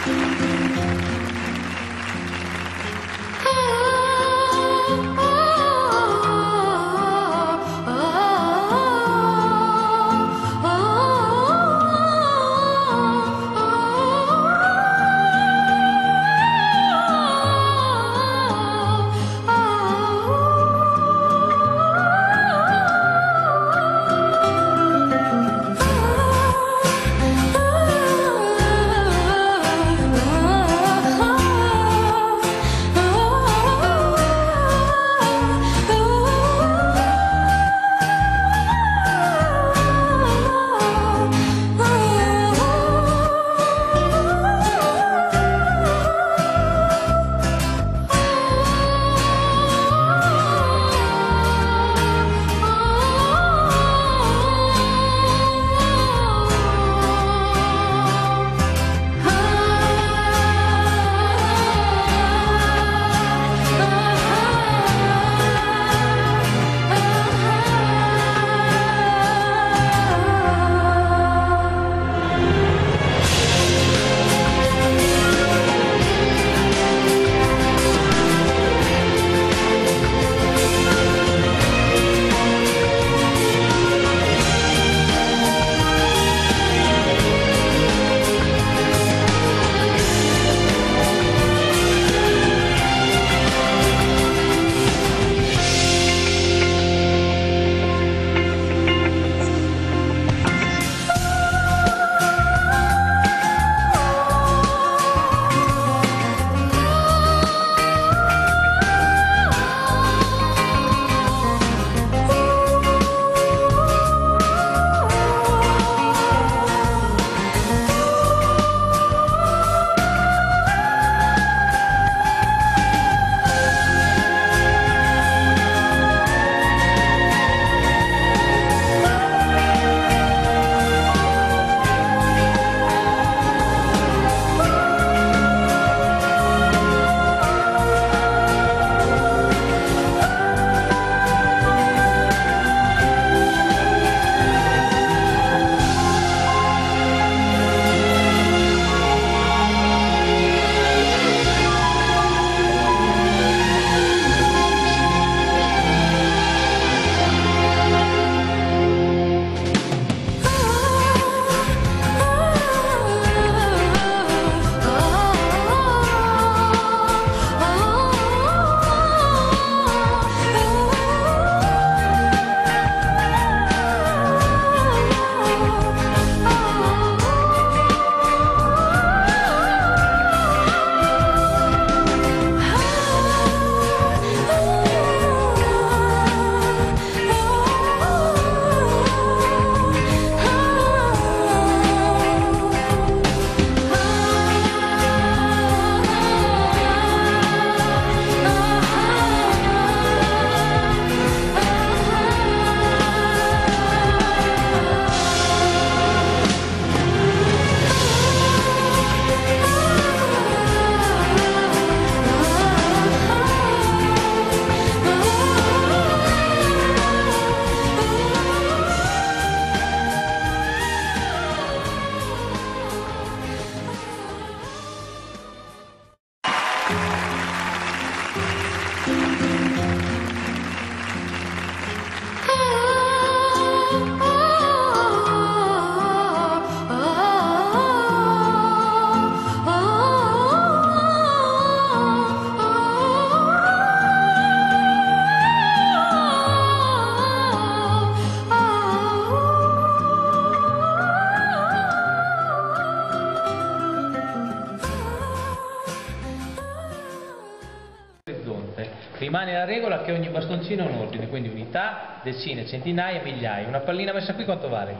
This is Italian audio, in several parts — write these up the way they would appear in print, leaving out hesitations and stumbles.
Rimane la regola che ogni bastoncino ha un ordine, quindi unità, decine, centinaia, migliaia. Una pallina messa qui quanto vale?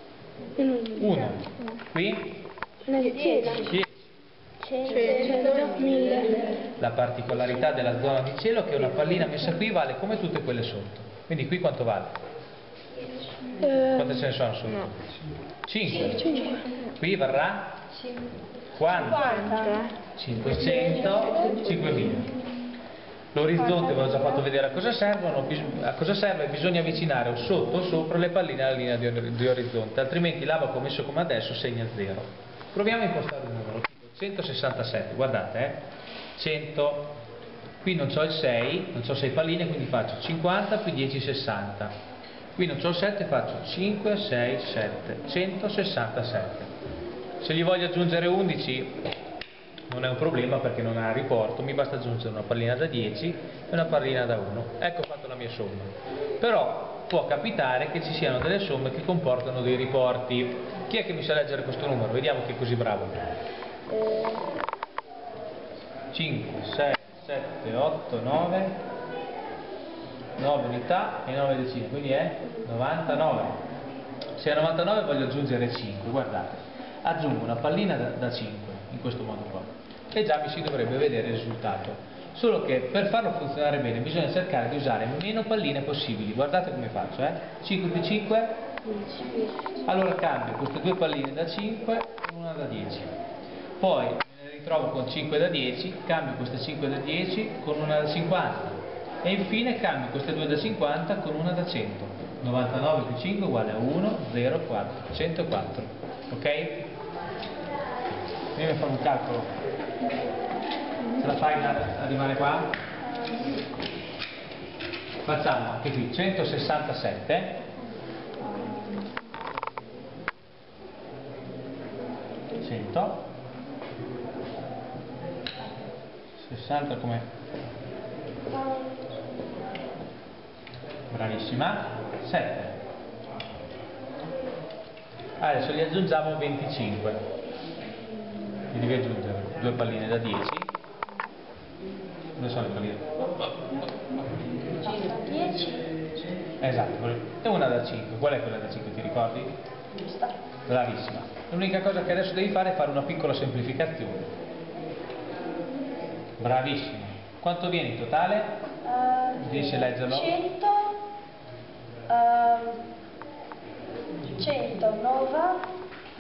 1. Qui? 10. 100, 1000. La particolarità della zona di cielo è che una pallina messa qui vale come tutte quelle sotto. Quindi qui quanto vale? Quante ce ne sono sotto? 5. Qui varrà? Quanto? 500, 5000. L'orizzonte ve l'ho già fatto vedere a cosa serve, bisogna avvicinare o sotto o sopra le palline alla linea di orizzonte, altrimenti l'abaco messo come adesso segna 0. Proviamo a impostare un numero tipo 167, guardate, 100, qui non c'ho il 6, non c'ho 6 palline, quindi faccio 50 più 10, 60, qui non c'ho il 7, faccio 5, 6, 7, 167. Se gli voglio aggiungere 11 non è un problema perché non ha riporto, mi basta aggiungere una pallina da 10 e una pallina da 1. Ecco fatto la mia somma. Però può capitare che ci siano delle somme che comportano dei riporti. Chi è che mi sa leggere questo numero? Vediamo chi è così bravo. 5, 6, 7, 8, 9, 9 unità e 9 decine, quindi è 99. Se a 99 voglio aggiungere 5, guardate, aggiungo una pallina da 5 in questo modo qua e già mi si dovrebbe vedere il risultato, solo che per farlo funzionare bene bisogna cercare di usare meno palline possibili. Guardate come faccio, 5 più 5, allora cambio queste due palline da 5 con una da 10, poi me ne ritrovo con 5 da 10, cambio queste 5 da 10 con una da 50 e infine cambio queste due da 50 con una da 100. 99 più 5 uguale a 1, 0, 4, 104, ok? Vieni a fare un calcolo, ce la fai ad arrivare qua? Facciamo anche qui 167 100 60 come? Bravissima, 7. Adesso gli aggiungiamo 25. Gli devi aggiungere due palline da 10. Dove sono le palline? 10. Esatto, e una da 5. Qual è quella da 5, ti ricordi? Bravissima. L'unica cosa che adesso devi fare è fare una piccola semplificazione. Bravissima. Quanto viene in totale? Riesci a leggerlo? 190.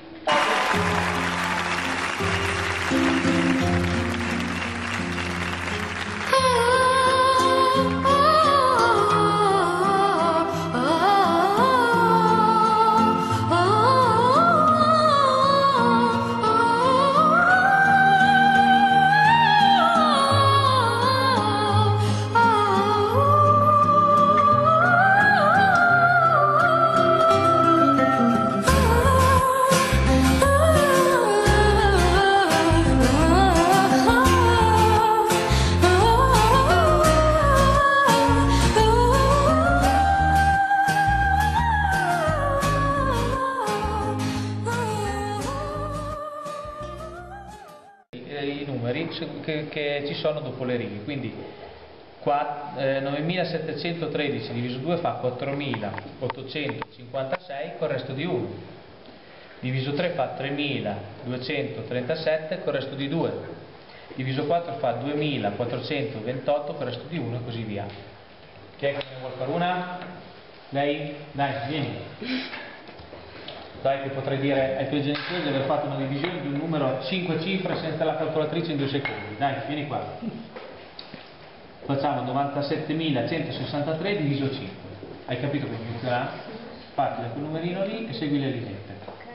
I numeri che ci sono dopo le righe, quindi 9713 diviso 2 fa 4856 col resto di 1, diviso 3 fa 3237 col resto di 2, diviso 4 fa 2428 col resto di 1 e così via. Chi è che ne vuole fare una? Lei? Dai, vieni. Dai, che potrei dire ai tuoi genitori di aver fatto una divisione di un numero a 5 cifre senza la calcolatrice in 2 secondi. Dai, vieni qua. Facciamo 97.163 diviso 5. Hai capito come funzionerà? Parti da quel numerino lì e segui le lineette.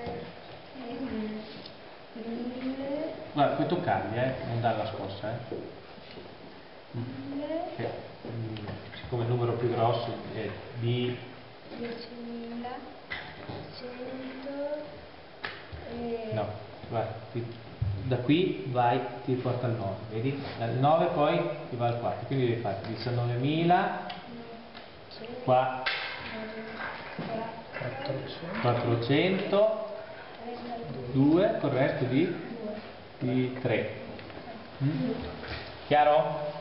Guarda, puoi toccarli, non dare la scossa, siccome il numero più grosso è di 10.100. no, guarda, da qui vai, ti porta al 9, vedi? Dal 9 poi ti va al 4, quindi devi fare 19.000 qua 400 2 con il resto di 3. Chiaro?